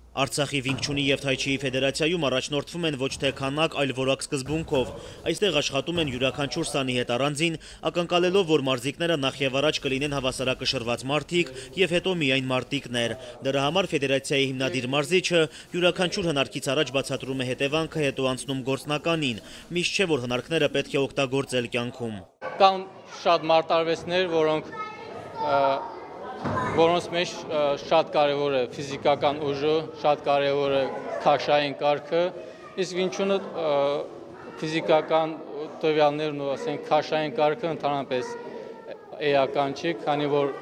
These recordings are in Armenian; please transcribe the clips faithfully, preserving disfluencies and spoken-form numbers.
Արցախի Վինգչունի և Թայչիի ֆեդերացիայում առաջնորդվում են ոչ թե քանակ, այլ որակ սկզբունքով։ Այստեղ աշխատում են յուրաքանչյուր սանի հետ առանձին, ակնկալելով, որ մարզիկները նախ եւ առաջ կլինեն հավասարակշռված մարդիկ եւ հետո միայն մարտիկներ։ Դրա համար ֆեդերացիայի հիմնադիր մարզիչը յուրաքանչյուր հնարքից առաջ բացատրում է հետևանքը, հետո անցնում գործնականին։ Միշտ չէ, որ հնարքները պետք է օգտագործել կյանքում։ Կան շատ մարտարվեստներ, որոնք որոնց մեջ շատ կարևոր է ֆիզիկական ուժը, շատ կարևոր է քաշային կարգը, իսկ Վինգչունը ֆիզիկական տվյալներն ու ասենք քաշային կարգը ընդհանրապես էական չի, քանի որ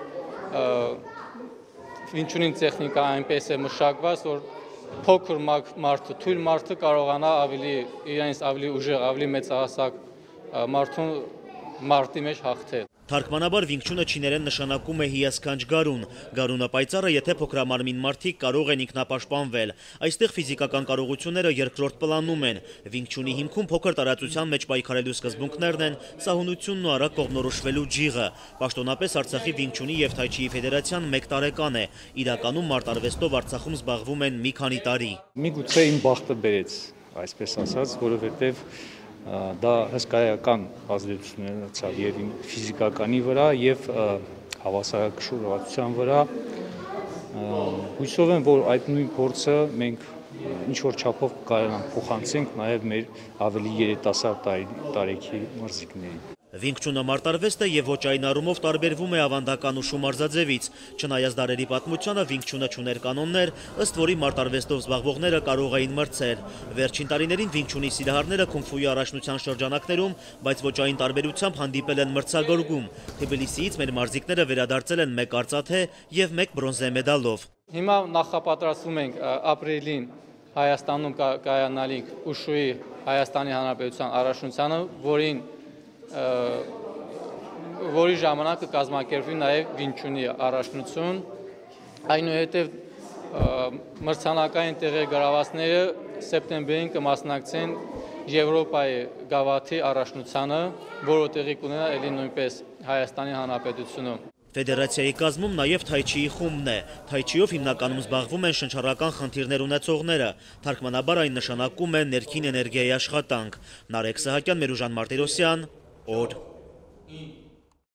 Վինգչունի տեխնիկա այնպես է մշակված, որ փոքր մարդը, թույլ մարդը կարողանա ավելի իրենից ավելի ուժեղ, ավելի մեծահասակ մարդուն մարտի մեջ հաղթել։ Թարգմանաբար Վինգչունը չիներեն նշանակում է հիասքանչ գարուն։ Գարունը պայծառը, եթե փոքրամարմին մարդիկ կարող են ինքնապաշտպանվել։ Այստեղ ֆիզիկական կարողությունները երկրորդ պլանում են։ Վինգչունի հիմքում փոքր տարածության մեջ պայքարելու սկզբունքներն են սահունությունն ու արագ կողմնորոշվելու ջիղը։ Պաշտոնապես Արցախի Վինգչունի և Թայչիի ֆեդերացիան մեկ տարեկան է։ Իրականում մարտարվեստով Արցախում զբաղվում են մի քանի տարի։ Միգուցե իմ բախտը բերեց, այսպես ասած, որովհետև դա հսկայական ազդեցություն ունեցավ եւ իմ ֆիզիկականի վրա եւ հավասարակշռվածության վրա։ Հույսով եմ, որ այդ նույն փորձը մենք ինչ որ չափով կարողանանք փոխանցենք նաեւ մեր ավելի երիտասարդ տարեքի մարզիկներին։ Վինգչունը մարտարվեստը եւ ոչ այն առումով տարբերվում է ավանդական ուշու մարզաձևից։ Չնայած դարերի պատմությանը Վինգչունը չուներ կանոններ, ըստ որի մարտարվեստով զբաղվողները կարող էին մրցել։ Վերջին տարիներին Վինգչունի սիրահարները քունգ-ֆուի առաջնության շրջանակներում, բայց ոչ այն տարբերությամբ հանդիպել են մրցակցում։ Թբիլիսիից մեր մարզիկները վերադարձել են մեկ արծաթե եւ մեկ բրոնզե մեդալով։ Հիմա նախապատրաստվում ենք ապրիլին Հայաստանում կայանալիք ուշուի Հայաստանի Հանրապետության առաջնությանը, որին որի ժամանակ կկազմակերպվի նաև Վինգչունի առաջնություն, այնուհետև մրցանակային տեղի գրավածները սեպտեմբերին կմասնակցեն Եվրոպայի գավաթի առաջնությանը, որը տեղի կունենա ելի նույնպես Հայաստանի Հանրապետությունում։ Ֆեդերացիայի կազմում նաև Թայչիի խումբն է։ Թայչիով հիմնականում զբաղվում են շնչառական խնդիրներ ունեցողները։ Թարգմանաբար այն նշանակում է ներքին էներգիայի աշխատանք։ Նարեկ Սահակյան, Մերուժան Մարտիրոսյան, օր։